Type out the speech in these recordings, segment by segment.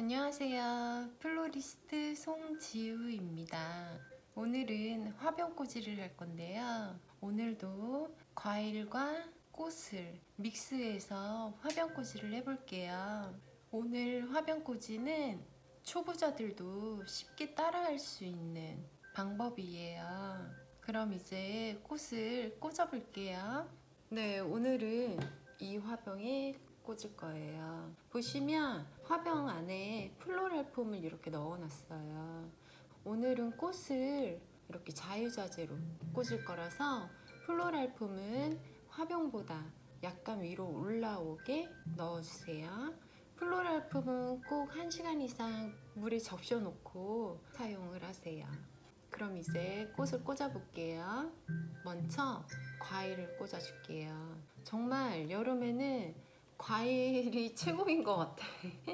안녕하세요. 플로리스트 송지우입니다. 오늘은 화병꽂이를 할 건데요. 오늘도 과일과 꽃을 믹스해서 화병꽂이를 해볼게요. 오늘 화병꽂이는 초보자들도 쉽게 따라할 수 있는 방법이에요. 그럼 이제 꽃을 꽂아볼게요. 네, 오늘은 이 화병에 꽂을 거예요. 보시면 화병 안에 플로럴 폼을 이렇게 넣어놨어요. 오늘은 꽃을 이렇게 자유자재로 꽂을 거라서 플로럴 폼은 화병보다 약간 위로 올라오게 넣어주세요. 플로럴 폼은 꼭 1시간 이상 물에 적셔 놓고 사용을 하세요. 그럼 이제 꽃을 꽂아 볼게요. 먼저 과일을 꽂아 줄게요. 정말 여름에는 과일이 최고인 것 같아.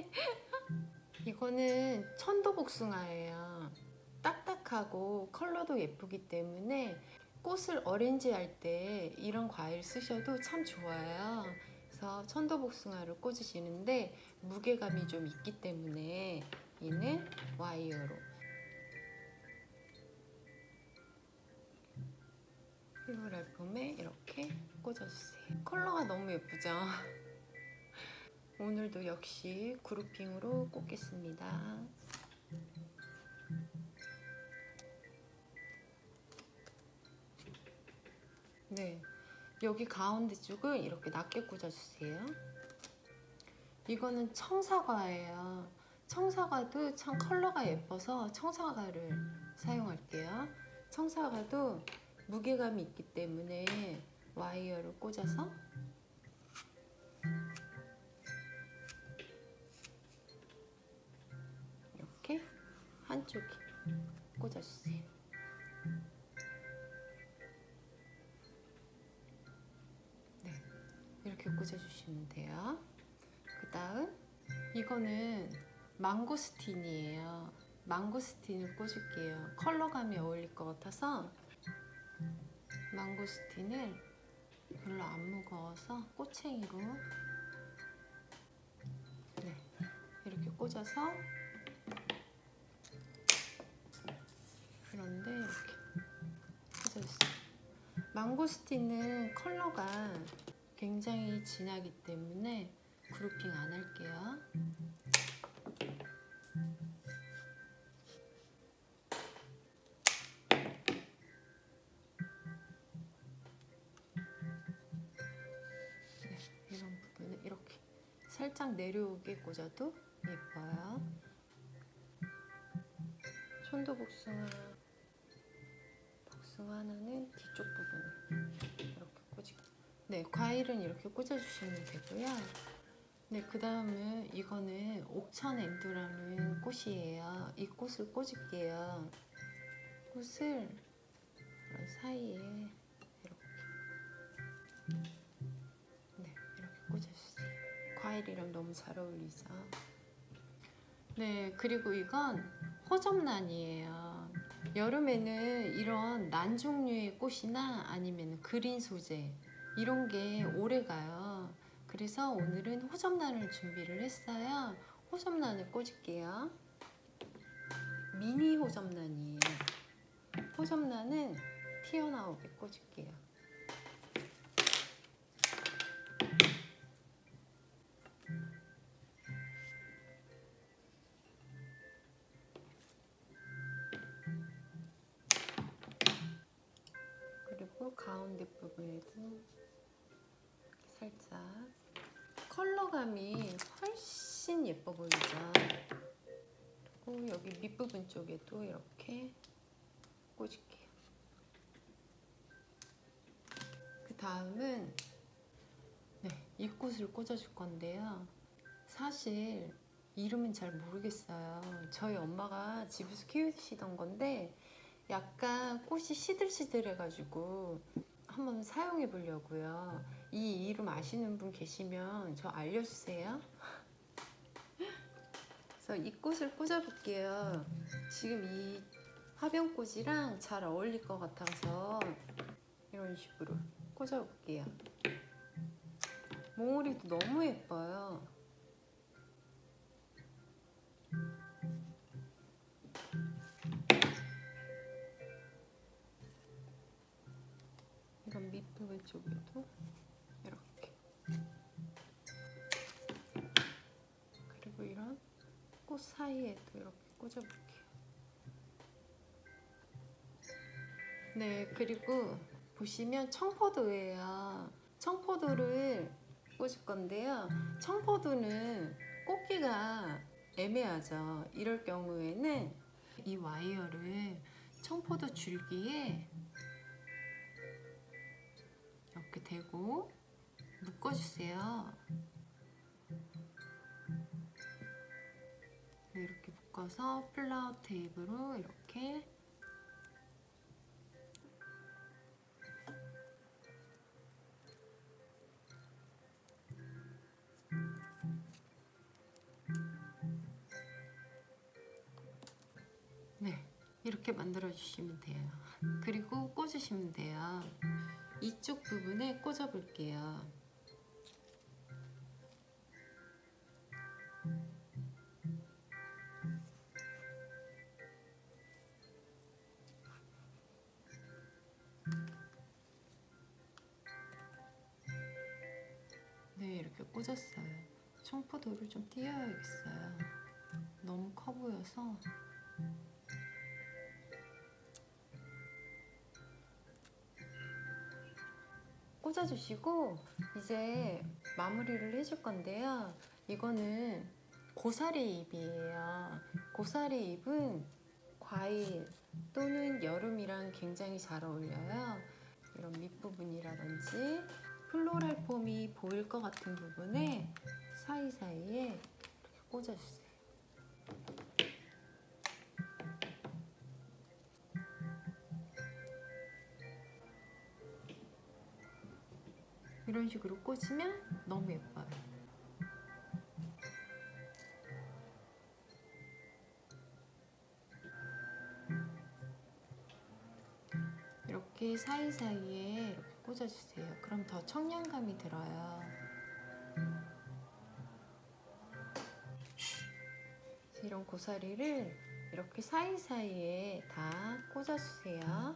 이거는 천도복숭아예요. 딱딱하고 컬러도 예쁘기 때문에 꽃을 어렌지 할 때 이런 과일 쓰셔도 참 좋아요. 그래서 천도복숭아를 꽂으시는데 무게감이 좀 있기 때문에 얘는 와이어로 플로럴 폼에 이렇게 꽂아주세요. 컬러가 너무 예쁘죠? 오늘도 역시 그루핑으로 꽂겠습니다. 네, 여기 가운데 쪽을 이렇게 낮게 꽂아주세요. 이거는 청사과예요. 청사과도 참 컬러가 예뻐서 청사과를 사용할게요. 청사과도 무게감이 있기 때문에 와이어를 꽂아서 이렇게 한쪽에 꽂아주세요. 네, 이렇게 꽂아주시면 돼요. 그 다음 이거는 망고스틴이에요. 망고스틴을 꽂을게요. 컬러감이 어울릴 것 같아서 망고스틴을 별로 안 무거워서 꼬챙이로 네, 이렇게 꽂아서 그런데 이렇게 꽂아주세요. 망고스틴은 컬러가 굉장히 진하기 때문에 그루핑 안 할게요. 네, 이런 부분을 이렇게 살짝 내려오게 꽂아도 예뻐요. 천도복숭아 하나는 뒤쪽 부분을 이렇게 꽂을게요. 네, 과일은 이렇게 꽂아주시면 되고요. 네, 그 다음은 이거는 옥천엔두라는 꽃이에요. 이 꽃을 꽂을게요. 꽃을 이런 사이에 이렇게 네, 이렇게 꽂아주세요. 과일이랑 너무 잘 어울리죠? 네, 그리고 이건 호접란이에요. 여름에는 이런 란 종류의 꽃이나 아니면 그린 소재 이런 게 오래 가요. 그래서 오늘은 호접란을 준비를 했어요. 호접란을 꽂을게요. 미니 호접란이에요. 호접란은 튀어나오게 꽂을게요. 그리고 가운데 부분에도 이렇게 살짝 컬러감이 훨씬 예뻐 보이죠? 그리고 여기 밑부분 쪽에도 이렇게 꽂을게요. 그 다음은 네, 이 꽃을 꽂아줄 건데요. 사실 이름은 잘 모르겠어요. 저희 엄마가 집에서 키우시던 건데 약간 꽃이 시들시들해가지고 한번 사용해 보려고요. 이 이름 아시는 분 계시면 저 알려주세요. 그래서 이 꽃을 꽂아볼게요. 지금 이 화병꽃이랑 잘 어울릴 것 같아서 이런 식으로 꽂아볼게요. 몽우리도 너무 예뻐요. 반대쪽에도 이렇게. 그리고 이런 꽃 사이에도 이렇게 꽂아볼게요. 네, 그리고 보시면 청포도예요. 청포도를 꽂을 건데요. 청포도는 꽂기가 애매하죠. 이럴 경우에는 이 와이어를 청포도 줄기에 이렇게 대고 묶어주세요. 이렇게 묶어서 플라워 테이프로 이렇게 네, 이렇게 만들어 주시면 돼요. 그리고 꽂으시면 돼요. 이쪽 부분에 꽂아 볼게요. 네, 이렇게 꽂았어요. 청포도를 좀 띄워야겠어요. 너무 커 보여서. 꽂아주시고 이제 마무리를 해줄 건데요. 이거는 고사리 잎이에요. 고사리 잎은 과일 또는 여름이랑 굉장히 잘 어울려요. 이런 밑부분이라든지 플로럴 폼이 보일 것 같은 부분에 사이사이에 이렇게 꽂아주세요. 이런 식으로 꽂으면 너무 예뻐요. 이렇게 사이사이에 이렇게 꽂아주세요. 그럼 더 청량감이 들어요. 이런 고사리를 이렇게 사이사이에 다 꽂아주세요.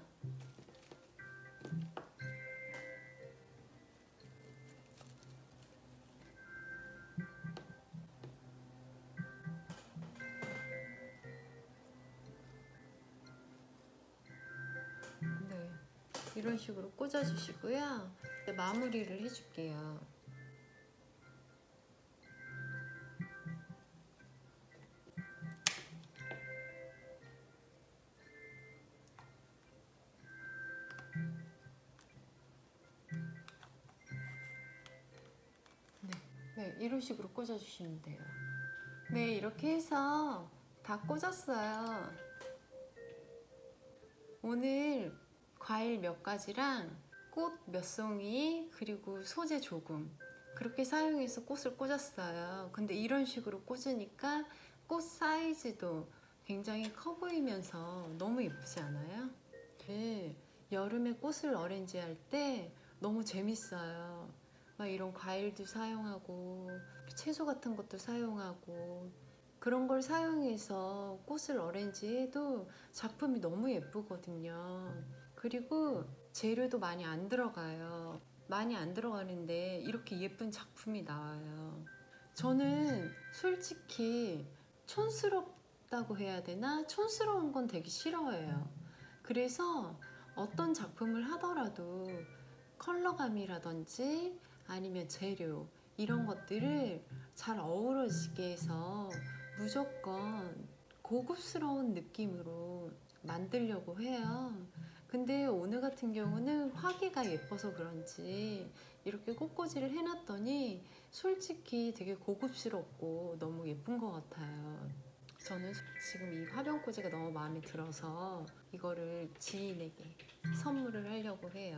네, 이런 식으로 꽂아주시고요. 이제 마무리를 해줄게요. 네, 이런 식으로 꽂아주시면 돼요. 네, 이렇게 해서 다 꽂았어요. 오늘 과일 몇 가지랑 꽃 몇 송이 그리고 소재 조금 그렇게 사용해서 꽃을 꽂았어요. 근데 이런 식으로 꽂으니까 꽃 사이즈도 굉장히 커 보이면서 너무 예쁘지 않아요? 네, 여름에 꽃을 어레인지 할 때 너무 재밌어요. 막 이런 과일도 사용하고 채소 같은 것도 사용하고 그런 걸 사용해서 꽃을 어레인지해도 작품이 너무 예쁘거든요. 그리고 재료도 많이 안 들어가요. 많이 안 들어가는데 이렇게 예쁜 작품이 나와요. 저는 솔직히 촌스럽다고 해야 되나? 촌스러운 건 되게 싫어해요. 그래서 어떤 작품을 하더라도 컬러감이라든지 아니면 재료 이런 것들을 잘 어우러지게 해서 무조건 고급스러운 느낌으로 만들려고 해요. 근데 오늘 같은 경우는 화기가 예뻐서 그런지 이렇게 꽃꽂이를 해놨더니 솔직히 되게 고급스럽고 너무 예쁜 것 같아요. 저는 지금 이 화병꽂이가 너무 마음에 들어서 이거를 지인에게 선물을 하려고 해요.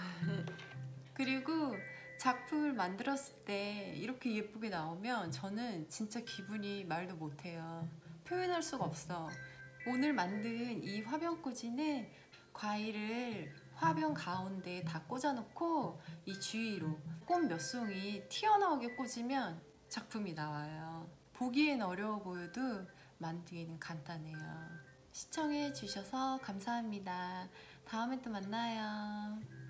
그리고 작품을 만들었을 때 이렇게 예쁘게 나오면 저는 진짜 기분이 말도 못해요. 표현할 수가 없어. 오늘 만든 이 화병꽂이는 과일을 화병 가운데에 다 꽂아놓고 이 주위로 꽃 몇 송이 튀어나오게 꽂으면 작품이 나와요. 보기엔 어려워 보여도 만들기는 간단해요. 시청해 주셔서 감사합니다. 다음에 또 만나요.